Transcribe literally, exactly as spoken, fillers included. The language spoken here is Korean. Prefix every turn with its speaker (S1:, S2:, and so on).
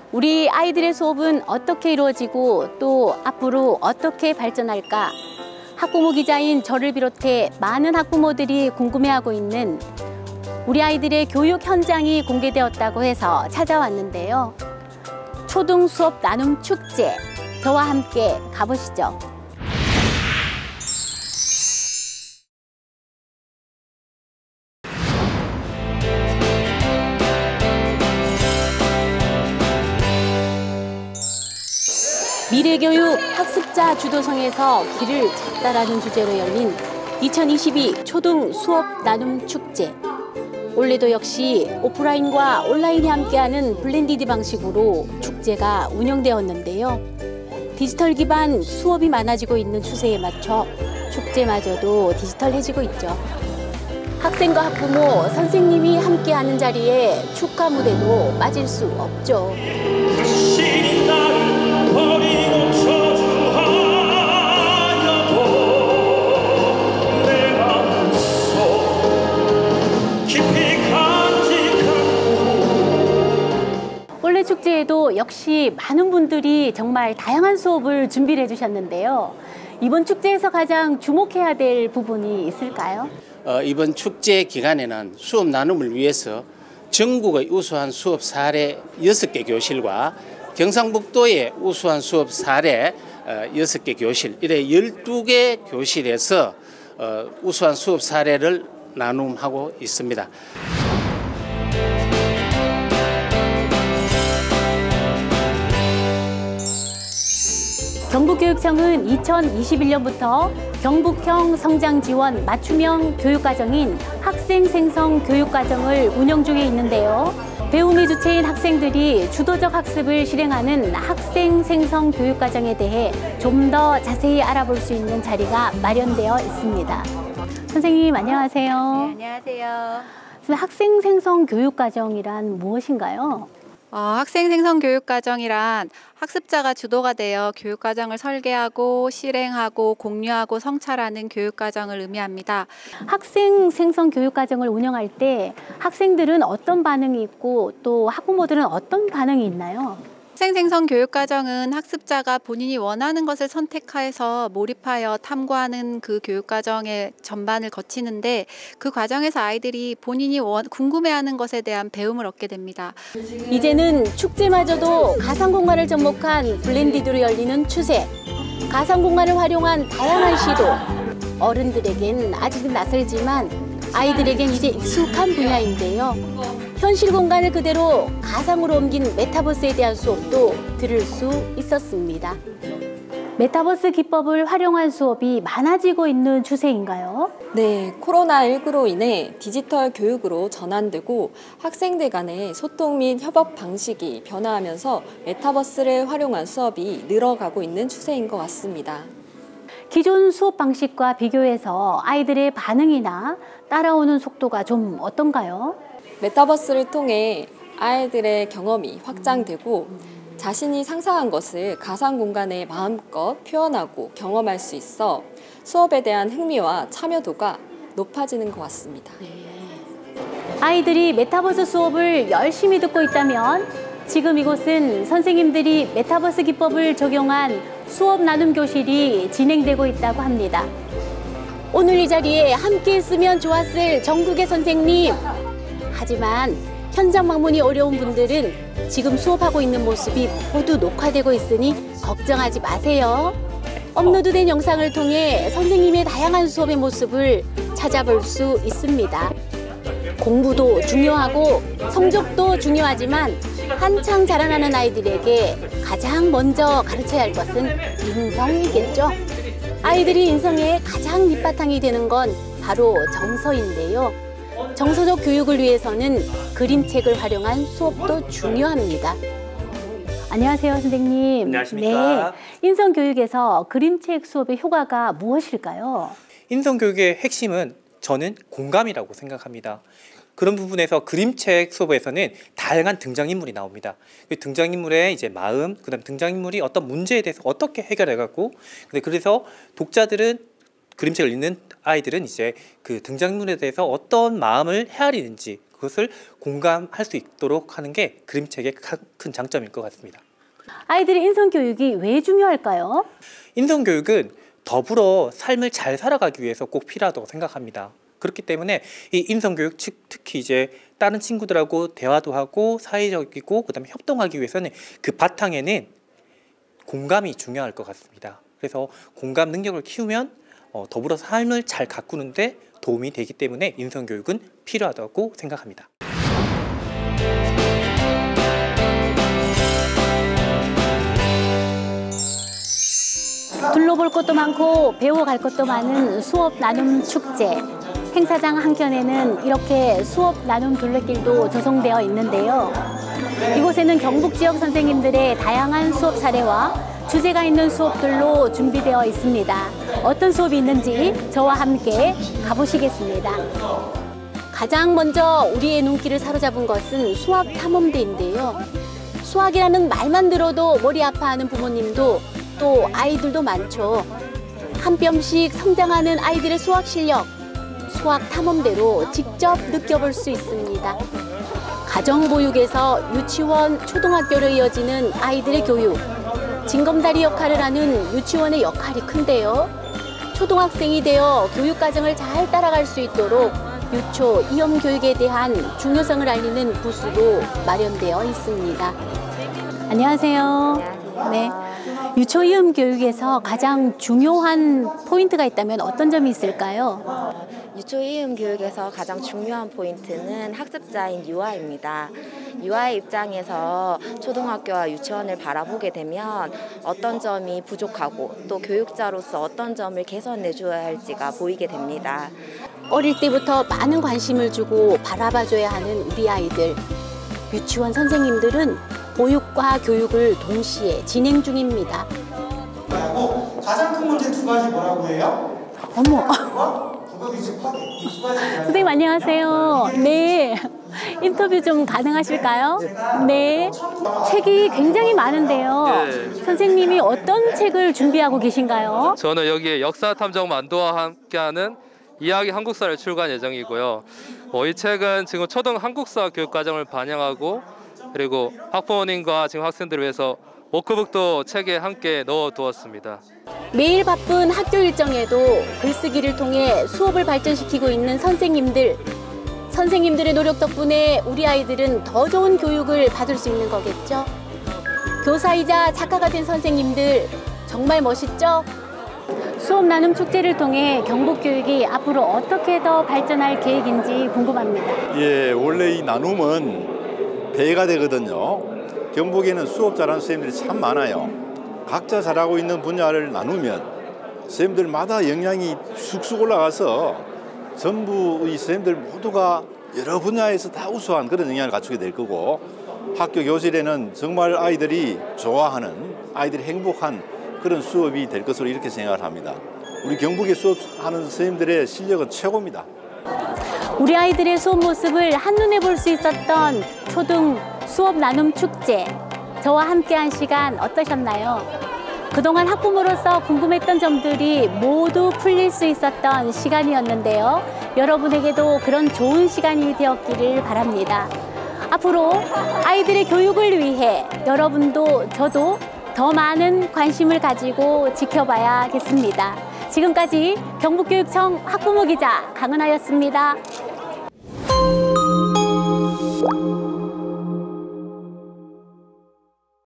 S1: 우리 아이들의 수업은 어떻게 이루어지고 또 앞으로 어떻게 발전할까? 학부모 기자인 저를 비롯해 많은 학부모들이 궁금해하고 있는 우리 아이들의 교육 현장이 공개되었다고 해서 찾아왔는데요. 초등 수업 나눔 축제, 저와 함께 가보시죠. 미래교육 학습자 주도성에서 길을 찾다라는 주제로 열린 이천이십이 초등 수업 나눔 축제. 올해도 역시 오프라인과 온라인이 함께하는 블렌디드 방식으로 축제가 운영되었는데요. 디지털 기반 수업이 많아지고 있는 추세에 맞춰 축제마저도 디지털해지고 있죠. 학생과 학부모, 선생님이 함께하는 자리에 축하 무대도 빠질 수 없죠. 올해 축제에도 역시 많은 분들이 정말 다양한 수업을 준비를 해주셨는데요. 이번 축제에서 가장 주목해야 될 부분이 있을까요?
S2: 어, 이번 축제 기간에는 수업 나눔을 위해서 전국의 우수한 수업 사례 여섯 개 교실과 경상북도의 우수한 수업 사례 여섯 개 교실, 이래 열두 개 교실에서 어, 우수한 수업 사례를 나눔하고 있습니다.
S1: 경북교육청은 이천이십일 년부터 경북형 성장지원 맞춤형 교육과정인 학생생성 교육과정을 운영 중에 있는데요. 배움의 주체인 학생들이 주도적 학습을 실행하는 학생생성 교육과정에 대해 좀 더 자세히 알아볼 수 있는 자리가 마련되어 있습니다. 선생님 안녕하세요.
S3: 네, 안녕하세요.
S1: 학생생성 교육과정이란 무엇인가요?
S3: 어, 학생생성교육과정이란 학습자가 주도가 되어 교육과정을 설계하고 실행하고 공유하고 성찰하는 교육과정을 의미합니다.
S1: 학생생성교육과정을 운영할 때 학생들은 어떤 반응이 있고 또 학부모들은 어떤 반응이 있나요?
S3: 학생생성교육과정은 학습자가 본인이 원하는 것을 선택해서 몰입하여 탐구하는 그 교육과정의 전반을 거치는데, 그 과정에서 아이들이 본인이 원, 궁금해하는 것에 대한 배움을 얻게 됩니다.
S1: 이제는 축제마저도 가상공간을 접목한 블렌디드로 열리는 추세. 가상공간을 활용한 다양한 시도. 어른들에겐 아직은 낯설지만 아이들에겐 이제 익숙한 분야인데요. 현실 공간을 그대로 가상으로 옮긴 메타버스에 대한 수업도 들을 수 있었습니다. 메타버스 기법을 활용한 수업이 많아지고 있는 추세인가요?
S4: 네, 코로나 십구로 인해 디지털 교육으로 전환되고 학생들 간의 소통 및 협업 방식이 변화하면서 메타버스를 활용한 수업이 늘어가고 있는 추세인 것 같습니다.
S1: 기존 수업 방식과 비교해서 아이들의 반응이나 따라오는 속도가 좀 어떤가요?
S4: 메타버스를 통해 아이들의 경험이 확장되고 자신이 상상한 것을 가상 공간에 마음껏 표현하고 경험할 수 있어 수업에 대한 흥미와 참여도가 높아지는 것 같습니다.
S1: 아이들이 메타버스 수업을 열심히 듣고 있다면 지금 이곳은 선생님들이 메타버스 기법을 적용한 수업 나눔 교실이 진행되고 있다고 합니다. 오늘 이 자리에 함께 했으면 좋았을 전국의 선생님. 하지만 현장 방문이 어려운 분들은 지금 수업하고 있는 모습이 모두 녹화되고 있으니 걱정하지 마세요. 업로드된 영상을 통해 선생님의 다양한 수업의 모습을 찾아볼 수 있습니다. 공부도 중요하고 성적도 중요하지만 한창 자라나는 아이들에게 가장 먼저 가르쳐야 할 것은 인성이겠죠. 아이들이 인성의 가장 밑바탕이 되는 건 바로 정서인데요. 정서적 교육을 위해서는 그림책을 활용한 수업도 중요합니다. 안녕하세요, 선생님.
S5: 안녕하십니까.
S1: 네, 인성교육에서 그림책 수업의 효과가 무엇일까요?
S5: 인성교육의 핵심은 저는 공감이라고 생각합니다. 그런 부분에서 그림책 수업에서는 다양한 등장인물이 나옵니다. 그 등장인물의 이제 마음, 그다음 등장인물이 어떤 문제에 대해서 어떻게 해결해가고, 그래서 독자들은 그림책을 읽는 아이들은 이제 그 등장인물에 대해서 어떤 마음을 헤아리는지 그것을 공감할 수 있도록 하는 게 그림책의 큰 장점일 것 같습니다.
S1: 아이들의 인성교육이 왜 중요할까요?
S5: 인성교육은 더불어 삶을 잘 살아가기 위해서 꼭 필요하다고 생각합니다. 그렇기 때문에 이 인성교육, 특히 이제 다른 친구들하고 대화도 하고 사회적이고 그다음에 협동하기 위해서는 그 바탕에는 공감이 중요할 것 같습니다. 그래서 공감 능력을 키우면 어, 더불어 삶을 잘 가꾸는데 도움이 되기 때문에 인성교육은 필요하다고 생각합니다.
S1: 둘러볼 것도 많고 배워갈 것도 많은 수업 나눔 축제. 행사장 한켠에는 이렇게 수업 나눔 둘레길도 조성되어 있는데요. 이곳에는 경북 지역 선생님들의 다양한 수업 사례와 주제가 있는 수업들로 준비되어 있습니다. 어떤 수업이 있는지 저와 함께 가보시겠습니다. 가장 먼저 우리의 눈길을 사로잡은 것은 수학 탐험대인데요. 수학이라는 말만 들어도 머리 아파하는 부모님도 또 아이들도 많죠. 한 뼘씩 성장하는 아이들의 수학 실력, 수학 탐험대로 직접 느껴볼 수 있습니다. 가정보육에서 유치원, 초등학교로 이어지는 아이들의 교육, 징검다리 역할을 하는 유치원의 역할이 큰데요. 초등학생이 되어 교육과정을 잘 따라갈 수 있도록 유초, 이험 교육에 대한 중요성을 알리는 부스도 마련되어 있습니다. 안녕하세요. 네. 유초, 이험 교육에서 가장 중요한 포인트가 있다면 어떤 점이 있을까요?
S6: 유초, 이음 교육에서 가장 중요한 포인트는 학습자인 유아입니다. 유아의 입장에서 초등학교와 유치원을 바라보게 되면 어떤 점이 부족하고 또 교육자로서 어떤 점을 개선해 줘야 할지가 보이게 됩니다.
S1: 어릴 때부터 많은 관심을 주고 바라봐줘야 하는 우리 아이들. 유치원 선생님들은 보육과 교육을 동시에 진행 중입니다.
S7: 그리고 가장 큰 문제 두 가지 뭐라고 해요?
S1: 어머.
S7: 선생님
S1: 선생님 안녕하세요. 네. 인터뷰 좀 가능하실까요? 네. 책이 굉장히 많은데요.
S8: 네.
S1: 선생님이 어떤 책을 준비하고 계신가요?
S8: 저는 여기에 역사 탐정 만두와 함께하는 이야기 한국사를 출간 예정이고요. 어, 이 책은 지금 초등 한국사 교육 과정을 반영하고 그리고 학부모님과 지금 학생들을 위해서 워크북도 책에 함께 넣어두었습니다.
S1: 매일 바쁜 학교 일정에도 글쓰기를 통해 수업을 발전시키고 있는 선생님들. 선생님들의 노력 덕분에 우리 아이들은 더 좋은 교육을 받을 수 있는 거겠죠? 교사이자 작가가 된 선생님들 정말 멋있죠? 수업 나눔 축제를 통해 경북교육이 앞으로 어떻게 더 발전할 계획인지 궁금합니다.
S9: 예, 원래 이 나눔은 배가 되거든요. 경북에는 수업 잘하는 선생님들이 참 많아요. 각자 잘하고 있는 분야를 나누면 선생님들마다 역량이 쑥쑥 올라가서 전부 이 선생님들 모두가 여러 분야에서 다 우수한 그런 역량을 갖추게 될 거고 학교 교실에는 정말 아이들이 좋아하는, 아이들이 행복한 그런 수업이 될 것으로 이렇게 생각을 합니다. 우리 경북에 수업하는 선생님들의 실력은 최고입니다.
S1: 우리 아이들의 수업 모습을 한눈에 볼 수 있었던 초등 수업 나눔 축제. 저와 함께한 시간 어떠셨나요? 그동안 학부모로서 궁금했던 점들이 모두 풀릴 수 있었던 시간이었는데요. 여러분에게도 그런 좋은 시간이 되었기를 바랍니다. 앞으로 아이들의 교육을 위해 여러분도 저도 더 많은 관심을 가지고 지켜봐야겠습니다. 지금까지 경북교육청 학부모 기자 강은하였습니다.